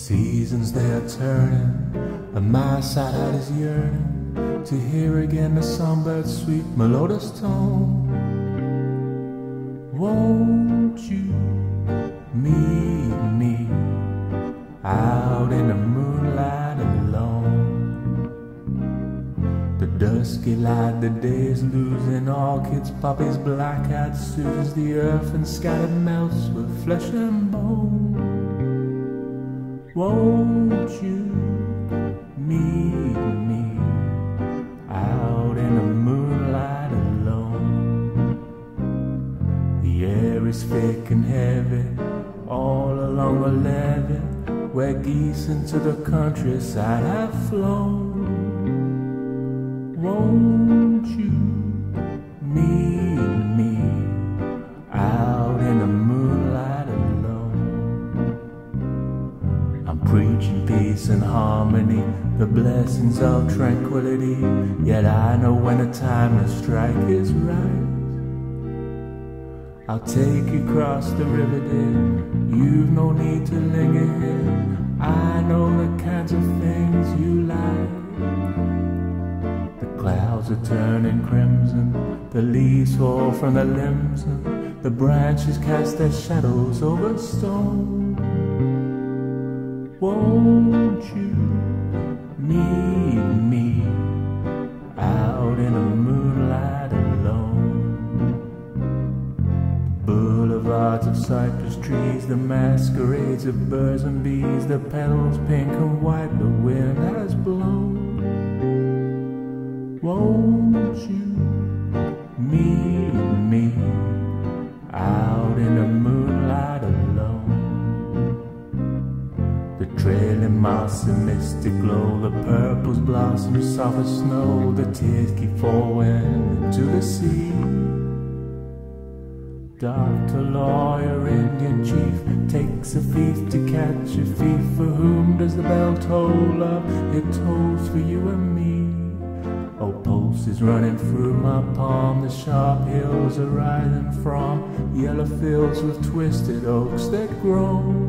Seasons they are turning, and my side is yearning to hear again the songbird's sweet melodious tone. Won't you meet me out in the moonlight alone? The dusky light, the day is losing orchids, poppies, black-eyed Susans. The earth and sky melts with flesh and bone. Won't you meet me out in the moonlight alone? The air is thick and heavy all along the levee, where geese into the countryside have flown. Won't you meet me out in the moonlight alone? I'm preaching peace and harmony, the blessings of tranquility, yet I know when the time to strike is right. I'll take you across the river, dear, you've no need to linger here. I know the kinds of things you like. The clouds are turning crimson, the leaves fall from the limbs, and the branches cast their shadows over stone. Won't you meet me out in the moonlight alone? The boulevards of cypress trees, the masquerades of birds and bees, the petals pink and white the wind has blown. Won't you meet me out in the moonlight alone? The trailing moss and mystic glow, the purples blossom soft as snow, the tears keep falling into the sea. Doctor, lawyer, Indian chief takes a thief to catch a thief. For whom does the bell toll up? It tolls for you and me. Oh, pulse is running through my palm, the sharp hills are rising from yellow fields with twisted oaks that grow.